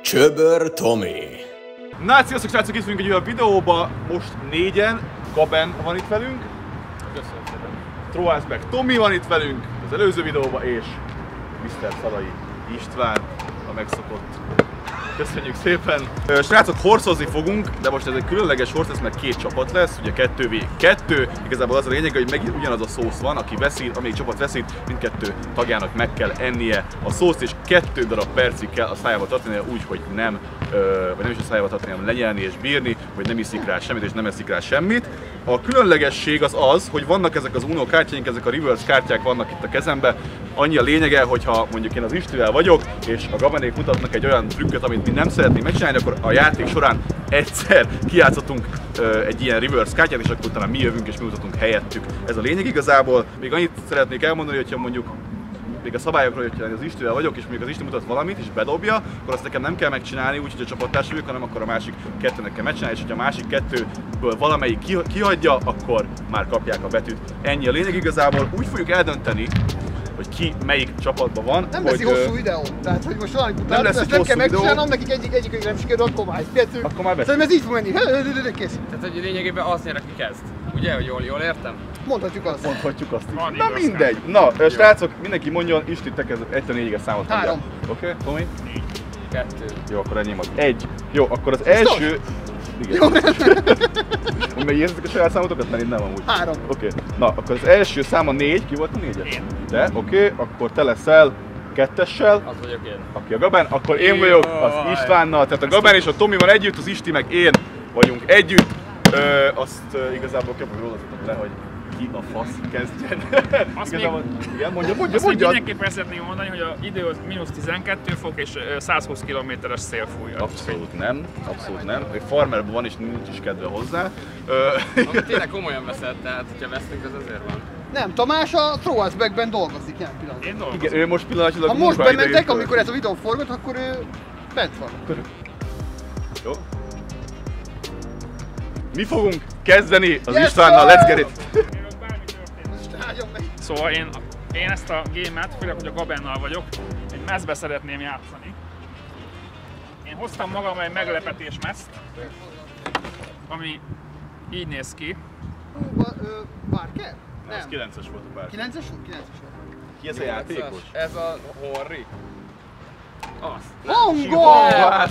Csöbör Tomi. Na, sziasztok srácok, itt vagyunk egy olyan videóba, most négyen. Gaben van itt velünk. Köszönöm szépen. Trollsback Tomi van itt velünk az előző videóban, és Mr. Szalai István, a megszokott. Köszönjük szépen! Srácok, horszozni fogunk, de most ez egy különleges horsz lesz, mert két csapat lesz, ugye 2v2. Igazából az a lényeg, hogy megint ugyanaz a szósz van, aki veszít, amelyik csapat veszít, mindkettő tagjának meg kell ennie a szószt, és 2 darab percig kell a szájába tartani, úgy, hogy nem, vagy nem is a szájába tartani, hanem lenyelni és bírni, hogy nem iszik rá semmit, és nem eszik rá semmit. A különlegesség az, hogy vannak ezek az Uno kártyáink, ezek a reverse kártyák vannak itt a kezembe. Annyi a lényege, hogyha mondjuk én az Istivel vagyok, és a Gabenék mutatnak egy olyan trükköt, amit mi nem szeretnénk megcsinálni, akkor a játék során egyszer kijátszhatunk egy ilyen reverse kártyát, és akkor utána mi jövünk és mi mutatunk helyettük. Ez a lényeg igazából. Még annyit szeretnék elmondani, hogyha mondjuk még a szabályokról, hogyha az Istivel vagyok, és mondjuk az Isti mutat valamit, és bedobja, akkor azt nekem nem kell megcsinálni, úgyhogy a csapattárs vagyok, hanem akkor a másik kettőnek kell megcsinálni, és hogyha a másik kettőből valamelyik kihagyja, akkor már kapják a betűt. Ennyi a lényeg igazából. Úgy fogjuk eldönteni, hogy ki melyik csapatban van. Nem lesz hosszú videó, tehát hogy most valamit mutatni, ezt nem kell megcsinálnom, nekik egyikük nem sikerül, akkor már egyetünk. Akkor már szerintem ez így fog menni, kész. Tehát hogy lényegében azt nyer, aki kezd. Ugye, hogy jól értem? Mondhatjuk azt. Mondhatjuk azt is. Na mindegy. Na, srácok, mindenki mondjon, Isti, te kezdett 1-4-ig számot. 3. Oké, Tomi? 4. 2. Jó, akkor enyém az 1. Jó, akkor az első... Igen. Még érzitek a saját számotokat? Mert én nem amúgy. 3. Oké. Na, akkor az első száma 4. Ki volt a 4-es? Én. Te, oké. Akkor te leszel 2-essel. Az vagyok én. Aki a Gaben, akkor én vagyok az Istvánnal. Tehát a Gaben és a Tomi van együtt, az Isti meg én vagyunk együtt. Azt igazából kell, hogy rólazatok le, hogy ki a fasz kezdjen. Igen, mondja. Mindenképpen szeretném mondani, hogy az idő az -12 fok és 120 km/h szél fúj. Abszolút nem. Egy farmerben van és nincs is kedve hozzá. Amit tényleg komolyan veszed, tehát hogyha vesztünk, az azért van. Nem, Tamás a Trollsbackben dolgozik ilyen pillanatban. Én dolgozom. Igen, ő most pillanatilag ha most bementek, amikor ez a videó forgat, akkor ő bent van. Jó. Mi fogunk kezdeni az Istvánnal, let's get it! Szóval én ezt a gémet, főleg, hogy a Gabennal vagyok, egy mezbe szeretném játszani. Én hoztam magam egy meglepetés mezt, ami így néz ki. Barker? Nem. Ez 9-es volt a Barker. 9-es volt? 9-es volt. Ki ez a játékos? Ez a Horri. Az. Hongol!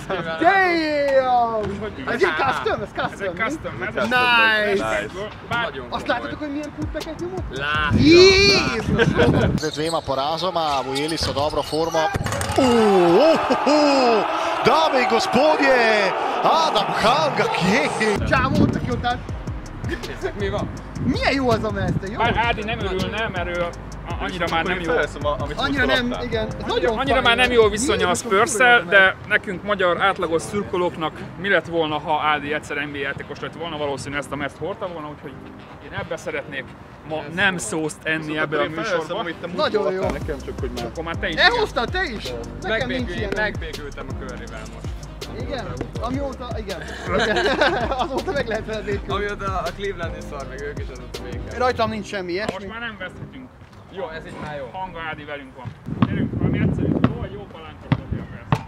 Damn! Ez egy custom? Ez egy custom mez. Nice! Nagyon azt láttátok, hogy milyen putpeket nyomott? Láttam! Jézus! Dvema porazoma, ujeli so dobro formo. Dame i gospodje, Adam Hanga, kje? Csávót, aki ott állt. Mi van? Milyen jó az a mez, te jó? Ádi nem örülne, mert ő annyira már nem jó. Annyira nem, igen. Annyira már nem jó viszonya a Spurs-szel, de nekünk magyar átlagos szurkolóknak mi lett volna, ha Ádi egyszer NBA játékos lett volna, valószínűleg ezt a mezt hordta volna, úgyhogy én ebbe szeretnék ma nem szószt enni ebbe a műsorba. Nagyon jó. Nekem csak, hogy már... Akkor már te is. Elhoztad te is? Nekem nincs ilyen. Megbékültem a Curryvel most. Igen? Amióta, igen. Azóta meg lehet veled békülni. Amióta a Clevelandi szar, meg ők is azóta békül. Rajtam nincs semmi ilyesmi. Most már nem veszthetünk. Jó, ez így már jó. Hanga Ádi velünk van. Gyerünk, valami egyszerű. Jó palánkot dobja be ezt.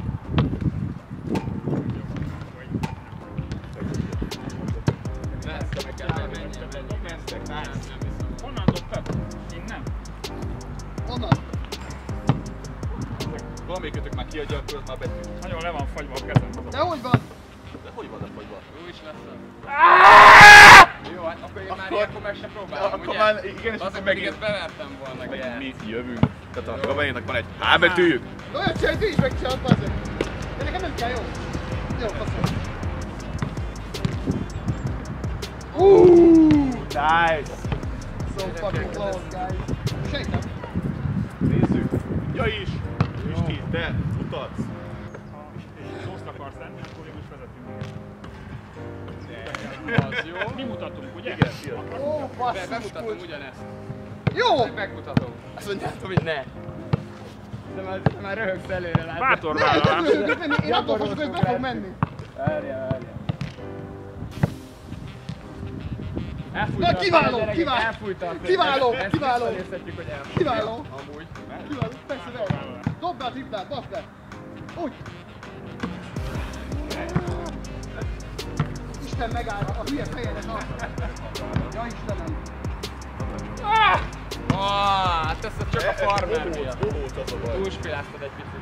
Honnan dobtad? Innen? Honnan? Valamelyikötök már kiadja, akkor az már betű. Nagyon le van fagyva a kezem. De hogy van? De hogy van a fagyban? Ő is lesz. Jó, hát akkor én már ilyenkor meg sem próbálom, akkor ugye? már igen, és az, akkor megint megint bevertem volna, hogy gyert. mi jövünk. Tehát a Gabenéknak van egy H betűjük. Olyan csinálj, ti is megcsinálod, bazd. De nekem nem kell, jó? Jó, faszom. Nice! So fucking close, guys. Sejtem. Nézzük. Ja is! Isti, te mutatsz. Szószt akarsz enni, akkor én is vezetünk. Az jó. Mi mutatunk, ugye? Igen, szia. Ó, basszus, Bemutatom kulcs. ugyanezt. Jó! Megmutatom. Azt mondjátok, hogy ne. De már röhögsz előre, látod? Bátor Ne, vállalás. nem röhögök, én attól fosok, hogy be fog menni. Várjál. Na, kiváló, kiváló, kiváló. Visszanézhetjük, hogy elfogja. Kiváló. Amúgy. Kiváló, persze, de. Dobd be a triplát, basd be. Úgy. Isten megállt a hülye fejedet. Ja Istenem. Hát ez csak a farmer miatt. Túlspiláztad egy picit.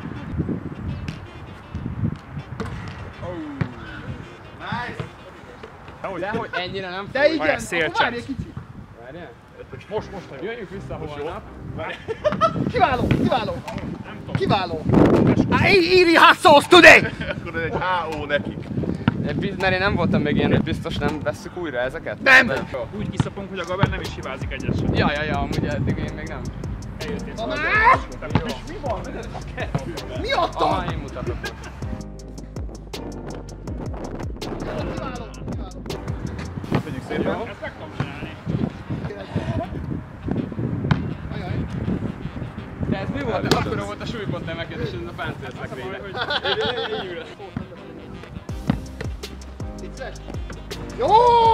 Dehogy ennyire nem De fog. igen, akkor várj egy kicsit. Várjál? Most, jöjjünk vissza holnap. Kiváló, kiváló. Kiváló. Eat hot sauce today! Akkor ez egy HO nekik. Mert én nem voltam még ilyen, hogy biztos nem vesszük újra ezeket? Nem! Úgy kiszapunk, hogy a Gaben nem is hibázik egyet sem. Ja, amúgy eddig én még nem. Eljöttél Tamás! És mi van? Mi adtam? Én mutatok most. Kiváló, kiváló. Köszönjük szépen. Ezt meg tudom csinálni. Ajaj. De ez mi volt? Akkor volt a súlypont emelkedés, és ez a páncélszak vége. Vicces? Jó!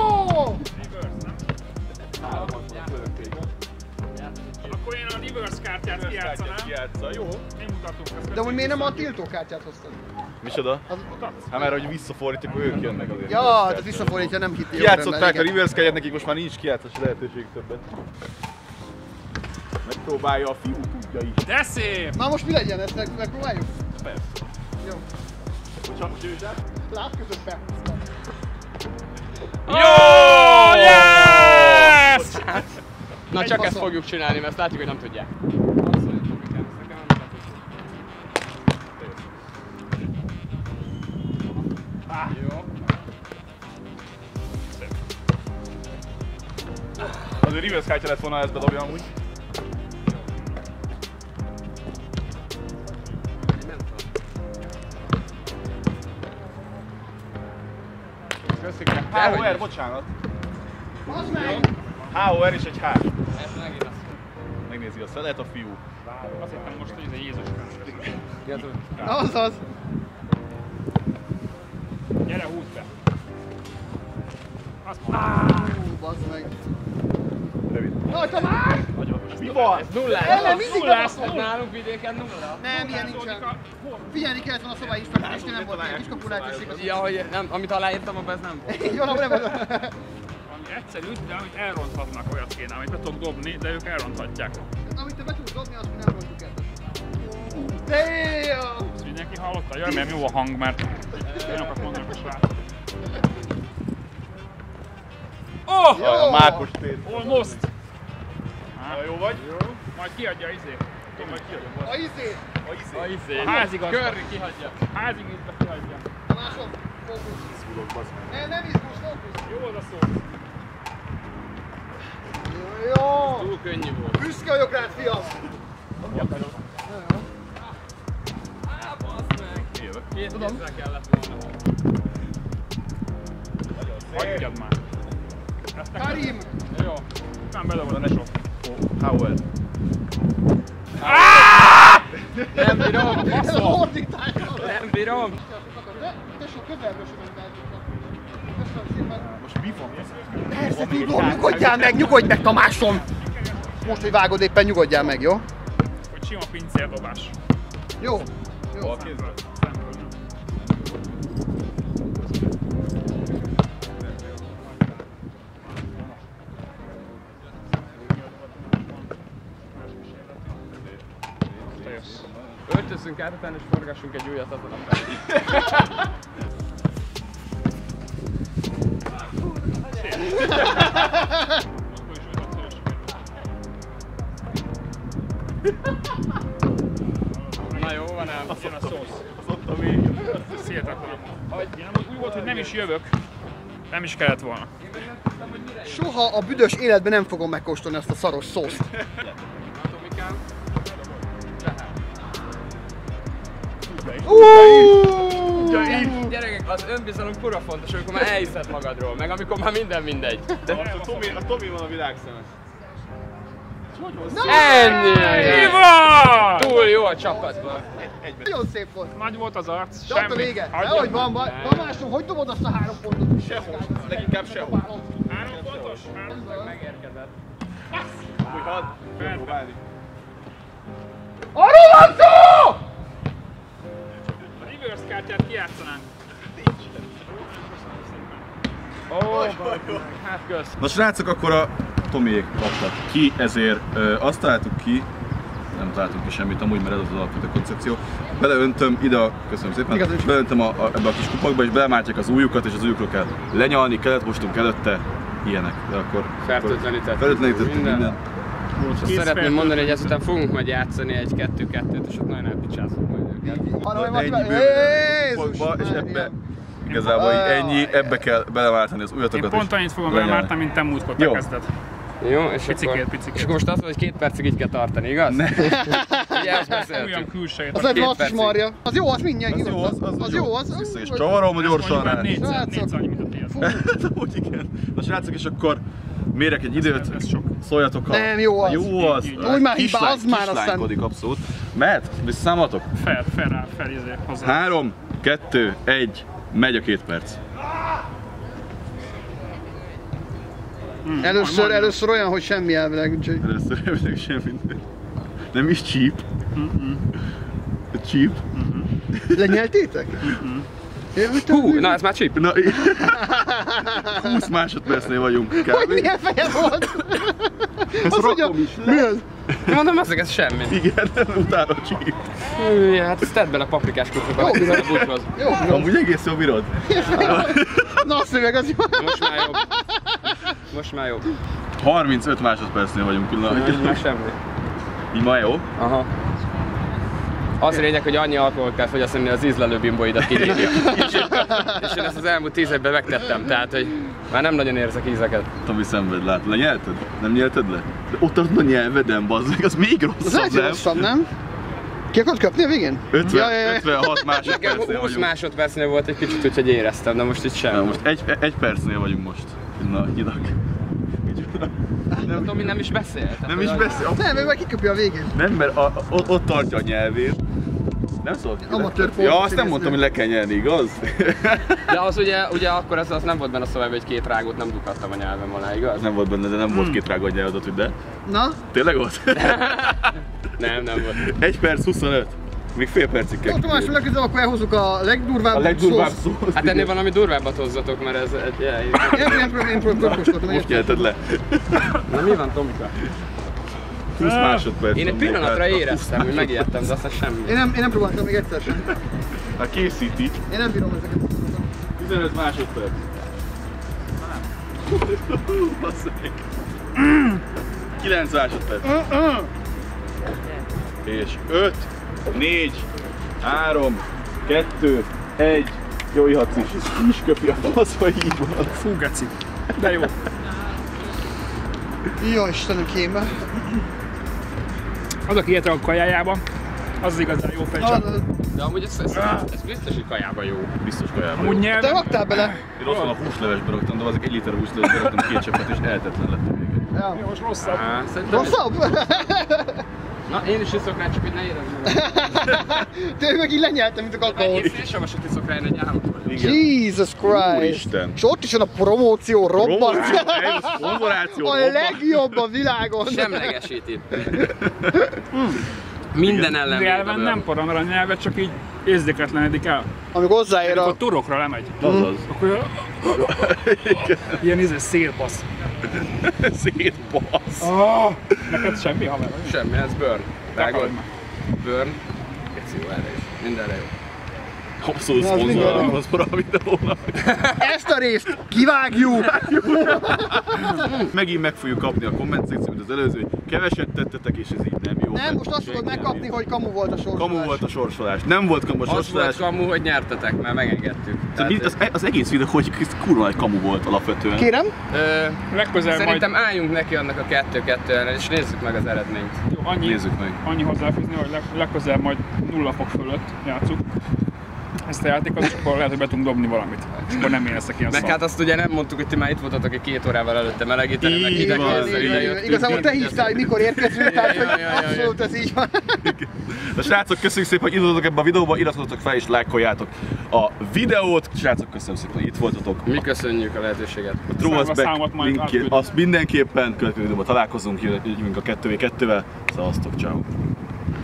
Akkor én a reverse kártyát kijátszanám. Kijátsza, jó. Mi mutatunk ezt. De hogy miért nem a tiltókártyát hoztad? Micsoda? Hát mert hogy visszafordítjuk, hogy ők jönnek azért. Ja, tehát visszafordítja, nem hitti. Kijátszották a reverse kártyát, nekik most már nincs kijátszási lehetőség többet. Megpróbálja a fiú, tudja is. De szép! Na most mi legyen, ezt megpróbáljuk? Persze. Jó. Csak győzsel. Lát közötte. Jó! Yes! Na Egy csak ezt faszom. fogjuk csinálni, mert ezt látjuk, hogy nem tudják. Jó. Azért reverse kártya lett volna, ezt bedobja amúgy. Köszönjük. HOR, bocsánat. Az meg! HOR és egy H. Ez megint az. Megnézi a szelet a fiú. Azt hittem most, hogy ez egy Jézus Krisztus. Azaz! Gyere, húzd be! Azt Bazd meg! Rövid. Na Tamás! Nagyon. Mi van? Nullás. Ellen mindig nullás. nem Ez nálunk vidéken nulla. Nem, ilyen nincsen. Figyelni kellett volna a szobái inspektoristnél, nem volt ilyen kiskapul lehetőség. Ja, hogy nem, amit aláírtam, abban ez nem volt. Így van, nem valami egyszerű, de amit elronthatnak, olyat kéne, amit be tudok dobni, de ők elronthatják. Amit te be tudsz dobni, azt mi nem rontjuk el. Damn! Ezt mindenki hallotta? Jaj, mert jó a hang, mert olyanokat mondanak a srác. Oh! A mákos tét. Almost! Na, jó vagy? Majd kiadja izé. Majd kijön. A izé! A izé. A házigazda. Körri kihagyja. Házigazda kiadja. Tamásom, fókusz. Izgulok, bassz meg. Nem izgulsz, fókusz. Jó az a szó. Jó! Túl könnyű volt. Büszke vagyok rád, fiam! Á, bassz meg. Jövök. Két kézzel kellett volna. Hagyjad már. Ezt neked. Karim! Jó. Nem bedobod, ne sok. HOR. Nem bírom. Ez a hordítás! Nem bírom. De, tesó, közelről sem elváltottak. Köszönöm szépen. Most mi van? Persze tudom, nyugodj meg Tamásom! Most, hogy vágod éppen, nyugodjál meg, jó? Hogy sima pincérdobás. Jó. Jó. Bal kézzel? Szemből nem. Te jössz. Öltözzünk át, utána és forgassunk egy újat azon a fel. Na jó, van ám. Jön a szósz. Az ott a végén. Széltetlen. Én amúgy úgy volt, hogy nem is jövök. Nem is kellett volna. Soha a büdös életben nem fogom megkóstolni ezt a szaros szószt. Tomikám. Gyerekek, az önbizalom kurva fontos, amikor már elhiszed magadról, meg amikor már minden mindegy. De a Tomi van a világszeme. Ennyi! Mi van? Túl jó a csapatban. Nagyon szép volt. Nagy volt az arc, De ott a semmi. vége. Hagyjad Nehogy már. van baj. Tamásom, hogy dobod azt a 3 pontot? Sehol. Leginkább sehol. 3 pontos? Megérkezett. Hogy hadd próbálni. Arról van szó! A reverse kártyát kijátszanánk. Hát kösz. Na srácok, akkor a Tomiék kaptak ki, ezért azt találtuk ki, nem találtunk ki semmit amúgy, mert ez az alapvető koncepció. Beleöntöm ide, köszönöm szépen, beleöntöm ebbe a kis kupakba, és belemártják az ujjukat, és az ujjukról kell lenyalni, kelet mostunk előtte, ilyenek. De akkor fertőtlenítettük minden. És szeretném mondani, hogy ezután fogunk majd játszani egy 2-2-t, és ott nagyon elpicsázunk majd őket. és ebbe igazából ennyi, ebbe kell belemártani az ujjatokat. Én pont annyit fogom belemártani, mint te múltkor te kezded. Jó, és picikét. És akkor most azt mondod, hogy 2 percig így kell tartani, igaz? Ne. Ugye ezt beszéltük. Olyan külsejét. Az egy lassas marja. Az jó, az mindjárt az jó, az jó. Az vissza is csavarom, gyorsan rá. Négyszer annyi, mint a tiéd. Úgy igen. Na srácok, és akkor mérek egy időt, ez sok. szóljatok ha... Nem, jó az. Jó az. Úgy már hiba, az már aztán... Kislánykodik abszolút. Mehet? Visszaszámoltok? Fel hozzá. 3, 2, 1, megy a 2 perc. Először olyan, hogy semmi elvileg, úgyhogy... Először elvileg semmi. Nem is cheap. Cheap. Lenyeltétek? Hú, na ez már cheap. Na, 20 másodpercnél vagyunk kb. Hogy milyen feje volt? Azt mondja, mi az? Mondom, az ez semmi. Igen, utána cheap. Hát ezt tedd bele paprikás kukrokba. Jó bírod. Jó bírod. Amúgy egész jó bírod. Na a szöveg az jó. Most már jobb. 35 másodpercnél vagyunk pillanatnyilag. Már semmi. Így ma jó? Aha. Az lényeg, hogy annyi alkoholt kell fogyasztani, az ízlelő bimboidat kinyírja. És én ezt az elmúlt 10 évben megtettem, tehát hogy már nem nagyon érzek ízeket. Tomi szenved, látod. Lenyelted? Nem nyelted le? De ott tartod a nyelveden, bazd meg, az még rosszabb, Az rosszabb, nem? Ki akarod köpni a végén? 56 másodpercnél Nekem 20 vagyunk. másodpercnél volt egy kicsit, úgyhogy éreztem, de most itt sem. Na, most egy percnél vagyunk most. Pillanatnyilag. Nem, Tomi nem is beszél. Nem is beszél. Nem, ő meg kiköpi a végén. Nem, mert ott tartja a nyelvét. Nem szól ki. Amatőr Ja, azt nem mondtam, hogy le kell nyerni, igaz? De az ugye akkor az nem volt benne a szövegben, hogy 2 rágót nem dughattam a nyelvem alá, igaz? Nem volt benne, de nem volt 2 rágót nyelvedet, hogy de. Na? Tényleg volt? Nem volt. 1 perc 25. Még fél percig kell. Tomás, legközelebb akkor elhozzuk a legdurvább szót. Hát ennél valami durvábbat hozzatok, mert ez egy... Én próbálkoztatom. Most nyelted le. Na mi van, Tomika? 20 másodperc. Én egy pillanatra éreztem, hogy megijedtem, de aztán semmi. Én nem próbáltam még egyszer sem. Hát készíti. Én nem bírom ezeket. 15 másodperc. 9 másodperc. És 5, 4, 3, 2, 1. Jó, ihatsz is köpi a fasz, vagy így van. Fú, geci. De jó. Jó Istenem, kémbe. Az, aki ilyet a kajájában, az igazán jó fejcsap. De amúgy ez biztos, hogy kajában jó. Biztos kajában. Amúgy Jó. nyelven... Te raktál bele? Én ott van a húslevesbe raktam, de azok 1 liter húslevesbe raktam 2 cseppet, és eltetlen lett a végén. Ja. Most rosszabb. Rosszabb? Na, én is iszok rá, csak hogy ne érezd magad. Te meg így lenyeltem, mint a kakaót. Én sem vasat iszok rá, én egy állat vagyok. Jesus Christ! Úristen. És ott is van a promóció, robban. Szponzoráció, A legjobb a világon. Semlegesíti. Minden ellen Nyelven nem para, mert a nyelvet csak így érzéketlenedik el. Amikor hozzáér Amikor a... turokra lemegy. Azaz. Akkor ilyen szélbasz. Szétbasz. Neked semmi haver? Semmi, ez burn. Vágod? már. Burn. Keci jó, erre is. Mindenre jó. Abszolút szponzor a videónak. Ezt a részt kivágjuk! Megint meg fogjuk kapni a komment szekciót, mint az előző, hogy keveset tettetek és ez így nem jó. Nem, most azt fogod megkapni, hogy kamu volt a sorsolás. Kamu volt a sorsolás. Nem volt kamu a Az sorsolás. volt kamu, hogy nyertetek, mert megengedtük. Az egész videó, hogy ez kurva egy kamu volt alapvetően. Kérem? Legközelebb Szerintem álljunk neki annak a 2-2-vel, és nézzük meg az eredményt. majd Nézzük meg. annyi hozzáfűzni, hogy legközelebb majd 0 fok fölött játszunk ezt a játékot, és akkor lehet, hogy be tudunk dobni valamit. És akkor nem én leszek ilyen Meg szar. hát azt ugye nem mondtuk, hogy ti már itt voltatok egy 2 órával előtte melegíteni, meg Így hideg van. kézzel ide jöttünk. Igazából te hívtál, hogy mikor érkezünk, tehát hogy Ja. abszolút ez így van. De srácok, köszönjük szépen, hogy itt voltatok ebben a videóban, iratkozzatok fel és lájkoljátok a videót. Srácok, köszönöm szépen, hogy itt voltatok. Mi köszönjük a lehetőséget. A Throwers számot Back majd linkjét, átküldöm. azt mindenképpen következő videóban találkozunk, jövünk a 2v2-vel. Szevasztok, ciao.